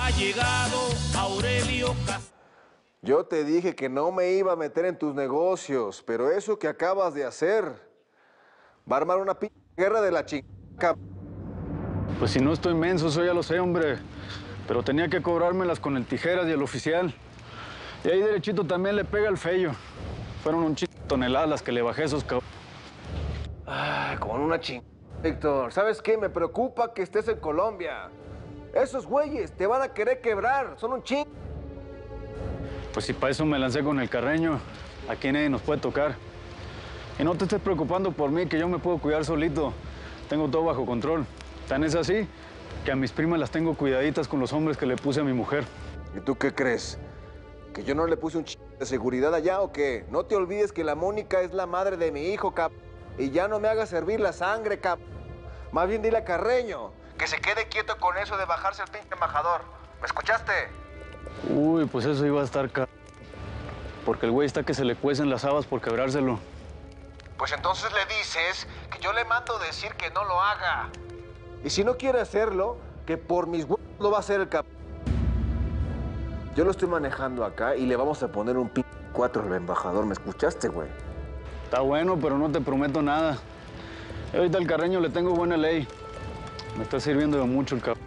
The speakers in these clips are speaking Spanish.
Ha llegado Aurelio Castillo. Yo te dije que no me iba a meter en tus negocios, pero eso que acabas de hacer va a armar una guerra de la chingada. Pues si no estoy menso, eso ya lo sé, hombre. Pero tenía que cobrármelas con el tijeras y el oficial. Y ahí derechito también le pega el feyo. Fueron un chingo de toneladas las que le bajé a esos cabrones. Ay, con una chingada, Víctor. ¿Sabes qué? Me preocupa que estés en Colombia. Esos güeyes te van a querer quebrar. Son un chingo. Pues si para eso me lancé con el Carreño, aquí nadie nos puede tocar. Y no te estés preocupando por mí, que yo me puedo cuidar solito. Tengo todo bajo control. Tan es así que a mis primas las tengo cuidaditas con los hombres que le puse a mi mujer. ¿Y tú qué crees? ¿Que yo no le puse un chingo de seguridad allá o qué? No te olvides que la Mónica es la madre de mi hijo, cap. Y ya no me hagas servir la sangre, cap. Más bien dile a Carreño que se quede quieto con eso de bajarse al pinche embajador. ¿Me escuchaste? Uy, pues eso iba a estar porque el güey está que se le cuecen las habas por quebrárselo. Pues entonces le dices que yo le mando decir que no lo haga. Y si no quiere hacerlo, que por mis huevos lo va a hacer el cap. Yo lo estoy manejando acá y le vamos a poner un pinche 4 al embajador. ¿Me escuchaste, güey? Está bueno, pero no te prometo nada. Ahorita al Carreño le tengo buena ley. Me está sirviendo de mucho el cap.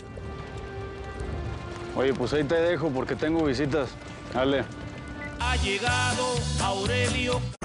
Oye, pues ahí te dejo porque tengo visitas. Dale. Ha llegado Aurelio